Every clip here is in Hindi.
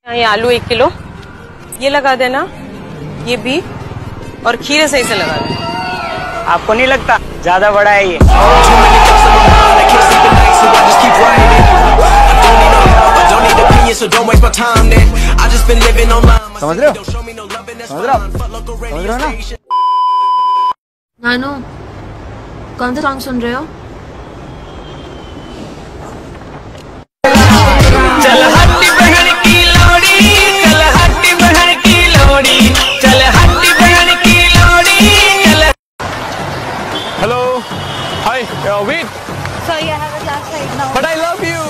ये आलू 1 किलो ये लगा देना, ये भी, और खीरे सही से लगा देना। आपको नहीं लगता ज्यादा बड़ा है ये? समझ रहे हो ना? नानू, कौन सा सॉन्ग सुन रहे हो? चल हट्टी बहन की लोड़ी, चल हट्टी बहन की लोड़ी, चल हट्टी बहन की लोड़ी, चल। Hello, hi, wait. Sorry, I have a class right now. But I love you.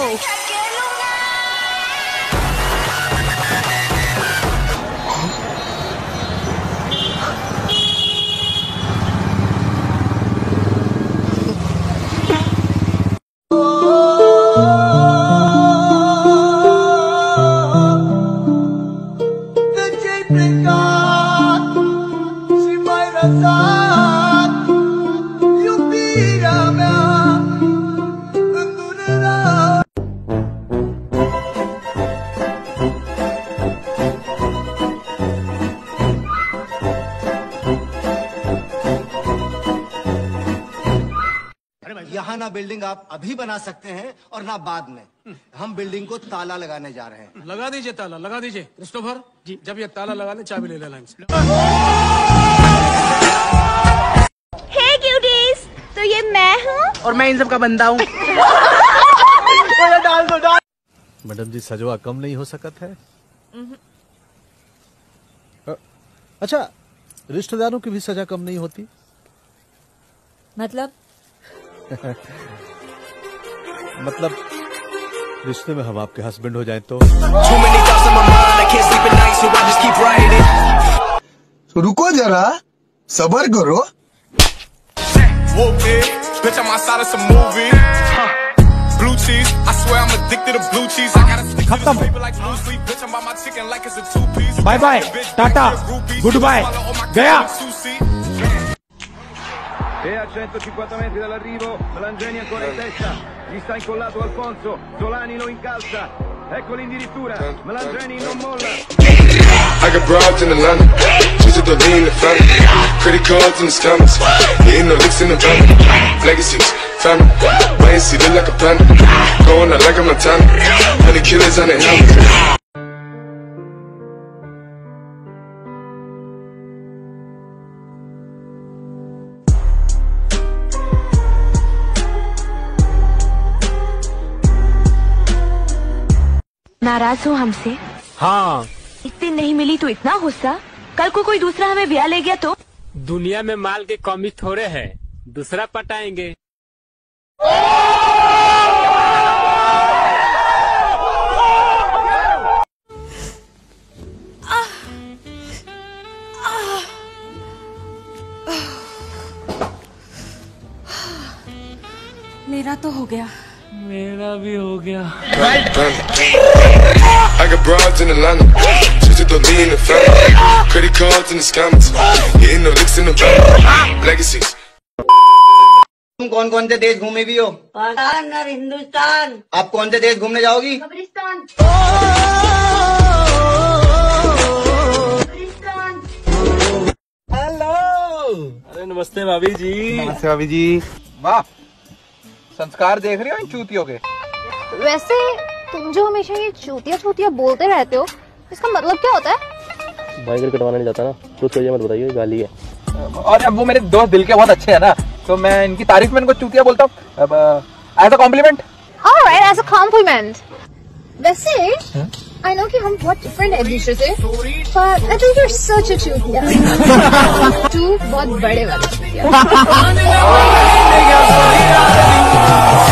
यहाँ ना बिल्डिंग आप अभी बना सकते हैं और ना बाद में। हम बिल्डिंग को ताला लगाने जा रहे हैं। लगा दीजिए ताला, लगा दीजिए क्रिस्टोफर जी। जब ये ताला लगा ले चाबी ले ले लाइन से। Hey cuties, तो ये मैं हूँ और मैं इन सब का बंदा हूँ। मैडम जी सजवा कम नहीं हो सकत है? अच्छा, रिश्तेदारों की भी सजा कम नहीं होती? मतलब रिश्ते में हम आपके हस्बैंड हो जाएं तो? रुको जरा, सबर करो। Bye bye, tata, goodbye, गया। E a 150 metri dall'arrivo, Melanzeni ancora in testa, gli sta incollato Alfonso, Solani lo incalza, ecco l'indirittura, Melanzeni non molla. I got broads in Atlanta, just to lean the family, credit cards in the scammers, getting no licks in the van, legacies, family, why is he look like a panda, going out like a Montana, honey killers on the helmet. नाराज हो हमसे? हाँ। इतनी नहीं मिली तो इतना गुस्सा? कल को कोई दूसरा हमें ब्याह ले गया तो? दुनिया में माल की कमी थोड़े है, दूसरा पटाएंगे। मेरा तो हो गया। मेरा भी हो गया। I got broads in Atlanta, just to lean the family, credit cards in the scammers, getting no licks in the van, legacies. तुम कौन कौन से देश घूमे भी हो? पाकिस्तान और हिंदुस्तान। आप कौन से देश घूमने जाओगी? कब्रिस्तान। हेलो, अरे नमस्ते भाभी जी। नमस्ते भाभी जी। वाह, संस्कार देख रहे हो इन चूतियों के? वैसे तुम जो हमेशा ये चूतिया चूतिया बोलते रहते हो, इसका मतलब क्या होता है? बाइक कटवाना नहीं जाता ना, तो उसको ये मत बताइए, गाली है। और अब वो मेरे दोस्त दिल के बहुत अच्छे हैं ना, तो मैं इनकी तारीफ में इनको चूतिया बोलता हूँ, as a compliment. Alright, as a compliment. वैसे आई नो कि हम बहुत डिफरेंट एक दूसरे से, but I think you're such a चूतिया। तू बहुत बड़े वाले चूतिया।